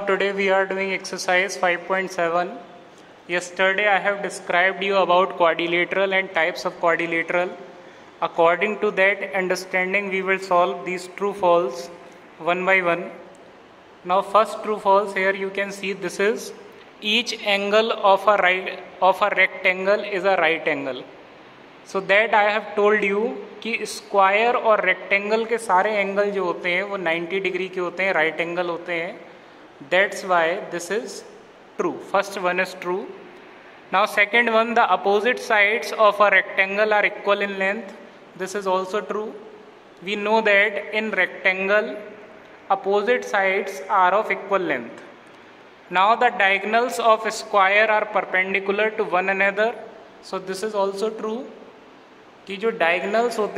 today we are doing exercise 5.7. Yesterday I have described you about quadrilateral and types of quadrilateral. According to that understanding we will solve these true false one by one. Now first true false, here you can see this is each angle of a rectangle is a right angle. So that I have told you कि square और rectangle के सारे angle जो होते हैं वो 90 degree के होते हैं, राइट एंगल होते हैं. That's why this is true. First one is true. Now second one, the opposite sides of a rectangle are equal in length. This is also true. We know that in rectangle opposite sides are of equal length. Now the diagonals of a square are perpendicular to one another. So this is also true कि जो diagonals होती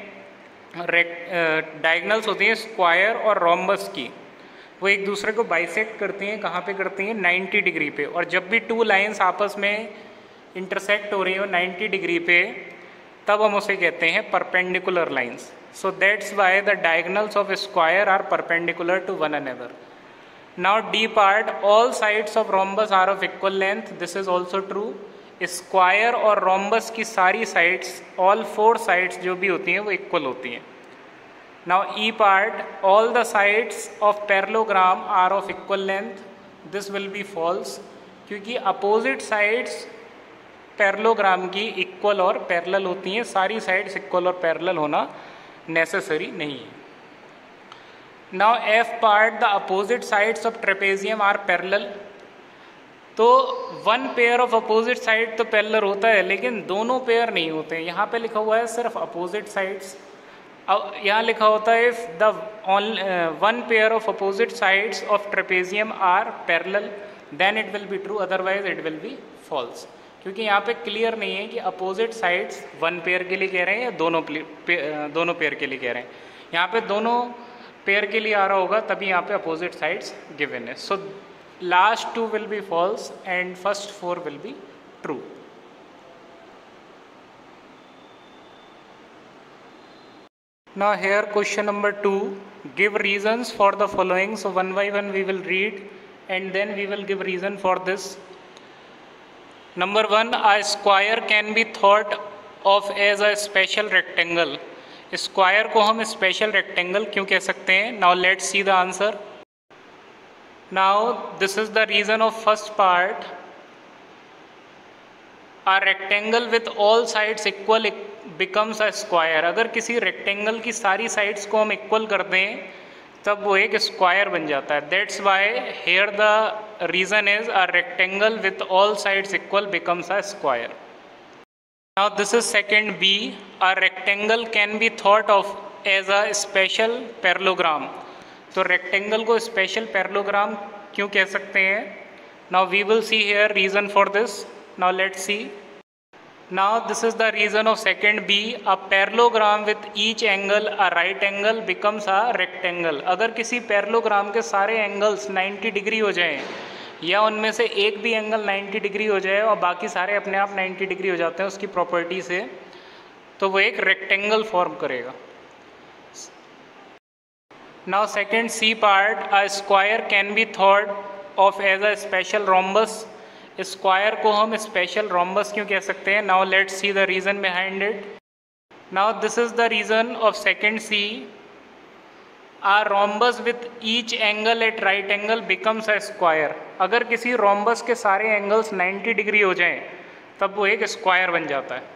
हैं square और rhombus की, वो एक दूसरे को बाइसेक्ट करती हैं. कहाँ पे करती हैं? 90 डिग्री पे. और जब भी टू लाइंस आपस में इंटरसेक्ट हो रही हो 90 डिग्री पे, तब हम उसे कहते हैं perpendicular lines. So that's why the diagonals of square are perpendicular to one another. Now D part, all sides of rhombus are of equal length. This is also true. Square और rhombus की सारी sides, all four sides जो भी होती हैं वो equal होती हैं. Now E part, all the sides of parallelogram are of equal length. This will be false क्योंकि अपोजिट साइड्स पैरेललोग्राम की इक्वल और पैरेलल होती हैं. सारी साइड्स इक्वल और पैरेलल होना नेसेसरी नहीं है. Now F part, the opposite sides of trapezium are parallel. तो one pair of opposite side तो पैरेलल होता है, लेकिन दोनों पेयर नहीं होते. यहाँ पे लिखा हुआ है सिर्फ अपोजिट साइड्स. यहाँ लिखा होता है if the one pair of opposite sides of trapezium are parallel then it will be true, otherwise it will be false. क्योंकि यहाँ पे क्लियर नहीं है कि अपोजिट साइड्स वन पेयर के लिए कह रहे हैं या दोनों पेयर के लिए कह रहे हैं. यहाँ पे दोनों पेयर के लिए आ रहा होगा तभी यहाँ पे अपोजिट साइड्स गिवन है. So last two will be false and first four will be true. Now here question number 2, give reasons for the following. So one by one we will read and then we will give reason for this. Number 1, a square can be thought of as a special rectangle. Square को हम special rectangle क्यों कह सकते हैं? Now let's see the answer. Now this is the reason of first part. A rectangle with all sides equal becomes a square. अगर किसी rectangle की सारी साइड्स को हम इक्वल कर दें तब वो एक स्क्वायर बन जाता है. That's why here the reason is a rectangle with all sides equal becomes a square. Now this is second B. A rectangle can be thought of as a special parallelogram. तो rectangle को special parallelogram क्यों कह सकते हैं? Now we will see here reason for this. Now let's see. Now this is the reason of second B. A parallelogram with each angle a right angle becomes a rectangle. अगर किसी parallelogram के सारे angles 90 degree हो जाएं या उनमें से एक भी एंगल 90 डिग्री हो जाए और बाकी सारे अपने आप 90 डिग्री हो जाते हैं उसकी प्रॉपर्टी से, तो वो एक रेक्टेंगल फॉर्म करेगा. Now second C part, a square can be thought of as a special rhombus. Square को हम स्पेशल रोम्बस क्यों कह सकते हैं? Now let's see the reason behind it. Now this is the reason of second C. A rhombus with each angle at right angle becomes a square. अगर किसी rhombus के सारे एंगल्स 90 डिग्री हो जाएं तब वो एक स्क्वायर बन जाता है.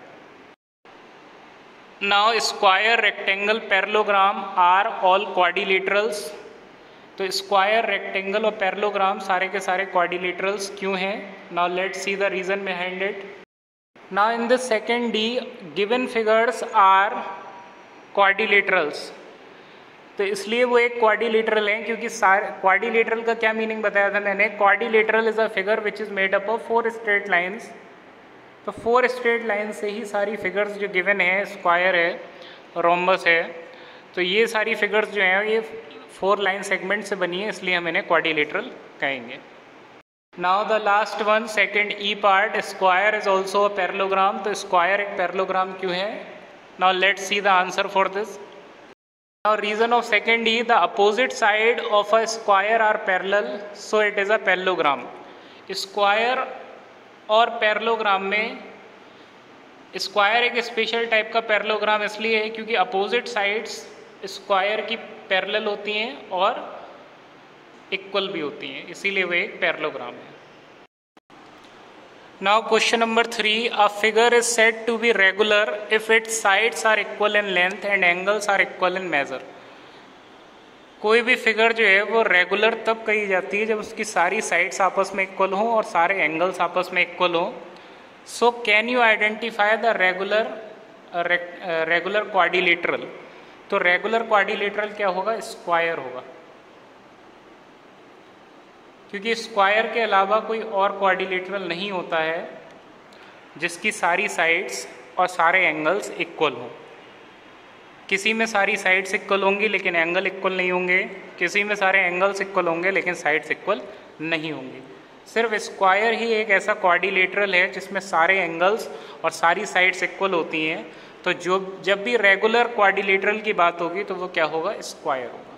Now square, rectangle, parallelogram are all quadrilaterals. तो स्क्वायर, रेक्टेंगल और पैरेललोग्राम सारे के सारे क्वाड्रिलेटरल्स क्यों हैं? Now let's see the reason behind it. Now in the second D, given figures are quadrilaterals. तो इसलिए वो एक क्वाड्रिलेटरल हैं क्योंकि क्वाड्रिलेटरल का क्या मीनिंग बताया था मैंने? Quadrilateral is a figure which is made up of 4 straight lines. तो 4 स्ट्रेट लाइन से ही सारी फिगर्स जो गिवन है, स्क्वायर है, रोम्बस है, तो ये सारी फिगर्स जो हैं ये 4 लाइन सेगमेंट से बनी है, इसलिए हम इन्हें क्वाड्रिलेटरल कहेंगे. Now the last one, second E part, square is also a parallelogram. तो स्क्वायर एक पैरेललोग्राम क्यों है? Now let's see the answer for this. Now reason of second E, the opposite side of a square are parallel, so it is a parallelogram. Square और parallelogram में square एक special type का parallelogram इसलिए है क्योंकि opposite sides square की parallel होती हैं और इक्वल भी होती हैं, इसीलिए वो एक पैरेललोग्राम है. Now question number 3, a figure is said to be regular if its sides are equal in length and angles are equal in measure. कोई भी फिगर जो है वो रेगुलर तब कही जाती है जब उसकी सारी साइड्स आपस में इक्वल हों और सारे एंगल्स आपस में इक्वल हों. So can you identify the regular quadrilateral. तो रेगुलर क्वाड्रिलेटरल क्या होगा? स्क्वायर होगा, क्योंकि स्क्वायर के अलावा कोई और क्वाड्रिलेटरल नहीं होता है जिसकी सारी साइड्स और सारे एंगल्स इक्वल हों. किसी में सारी साइड्स इक्वल होंगी लेकिन एंगल इक्वल नहीं होंगे, किसी में सारे एंगल्स इक्वल होंगे लेकिन साइड्स इक्वल नहीं होंगी. सिर्फ स्क्वायर ही एक ऐसा क्वाड्रिलेटरल है जिसमें सारे एंगल्स और सारी साइड्स इक्वल होती हैं. तो जब भी रेगुलर क्वाड्रिलेटरल की बात होगी तो वो क्या होगा? स्क्वायर होगा.